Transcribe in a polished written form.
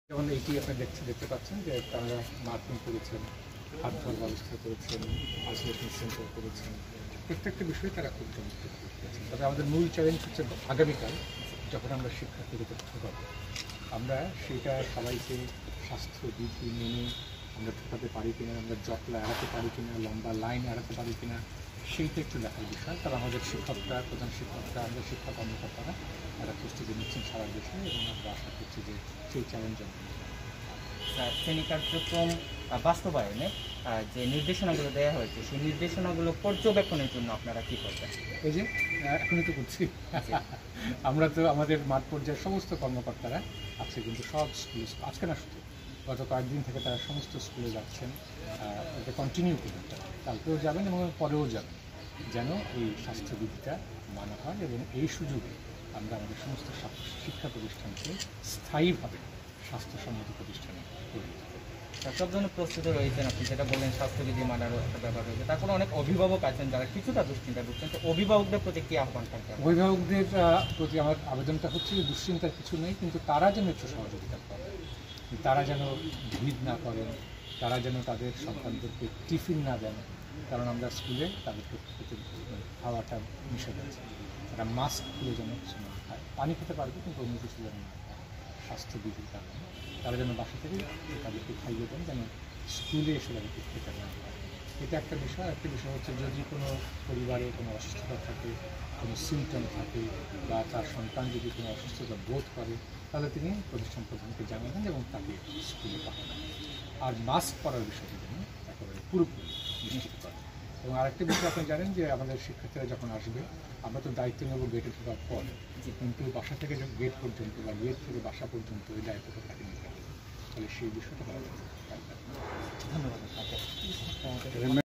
যেমন এইটি আপনি দেখতে পাচ্ছেন যে তারা মার্কিং করেছেন, হাত ধোয়ার ব্যবস্থা করেছেন, আইসোলেশন সেন্টার করেছেন, প্রত্যেকটা বিষয়ে তারা খুব চমৎকার করেছেন। তবে আমাদের মূল চ্যালেঞ্জ হচ্ছে আগামীকাল যখন আমরা শিক্ষার্থীদের ঢোকাবো, আমরা সেটা সবাইকে স্বাস্থ্যবিধি মেনে আমরা ঢোকাতে পারি কিনা, আমরা জটলা এড়াতে পারি কিনা, লম্বা লাইন এড়াতে পারি কিনা, সেইটা একটু দেখার বিষয়। কারণ আমাদের শিক্ষকরা, প্রধান শিক্ষকরা, আমাদের শিক্ষা কর্মকর্তারা তারা প্রস্তুতি নিচ্ছেন সারা দেশে, এবং আমরা আশা করছি যে সেই চ্যালেঞ্জ শ্রেণী কার্যক্রম বাস্তবায়নে যে নির্দেশনাগুলো দেওয়া হয়েছে সেই নির্দেশনাগুলো পর্যবেক্ষণের জন্য আপনারা কী করবেন? এই যে এখনই তো করছি আমরা তো আমাদের মাঠ পর্যায়ের সমস্ত কর্মকর্তারা আজকে কিন্তু সব স্কুলে, আজকে না শুধু গত কয়েকদিন থেকে তারা সমস্ত স্কুলে যাচ্ছেন, এটা কন্টিনিউ করবেন, কালকেও যাবেন এবং পরেও যাবেন, যেন এই স্বাস্থ্যবিধিটা মানা হয় এবং এই সুযোগে আমরা আমাদের সমস্ত শিক্ষা প্রতিষ্ঠানকে স্থায়ীভাবে স্বাস্থ্যসম্মত প্রতিষ্ঠানে পরিণত করব। সব ধরনের প্রস্তুতি রয়েছেন, আপনি যেটা বললেন স্বাস্থ্যবিধি মানারও একটা ব্যাপার রয়েছে, তারপরে অনেক অভিভাবক আছেন যারা কিছুটা দুশ্চিন্তা করছেন, তো অভিভাবকদের প্রতি কী আহ্বান থাকবে? অভিভাবকদের প্রতি আমার আবেদনটা হচ্ছে যে দুশ্চিন্তার কিছু নেই, কিন্তু তারা যেন একটু সহযোগিতা করেন, তারা যেন ভিড় না করেন, তারা যেন তাদের সন্তানদেরকে টিফিন না দেন, কারণ আমরা স্কুলে তাদেরকে খাওয়াটা নিষেধ আছে। তারা মাস্ক খুলে যেন কিছু না খায়, পানি খেতে পারবে কিন্তু অন্য কিছু যেন না খায় স্বাস্থ্যবিধির কারণে। তারা যেন বাসা থেকে তাদেরকে খাইয়ে দেন, যেন স্কুলে এসে তাদেরকে খেতে না হয়। এটা একটা বিষয়। একটা বিষয় হচ্ছে যদি কোনো পরিবারে কোনো অসুস্থতা থাকে, কোনো সিমটম থাকে, বা তার সন্তান যদি কোনো অসুস্থতা বোধ করে, তাহলে তিনি প্রতিষ্ঠান প্রধানকে জানাবেন এবং তাকে স্কুলে পাঠাবেন। আর মাস্ক পরার বিষয়টি যেন একেবারে পুরোপুরি নিশ্চিত করেন। এবং আরেকটা বিষয় আপনি জানেন যে আমাদের শিক্ষার্থীরা যখন আসবে, আমরা তো দায়িত্ব নেব গেটে ঢোকার পর, কিন্তু বাসা থেকে গেট পর্যন্ত বা গেট থেকে বাসা পর্যন্ত এই দায়িত্বটা তাকে নিতে হবে। তাহলে সেই বিষয়টা বলা যাবে। ধন্যবাদ আপনাকে।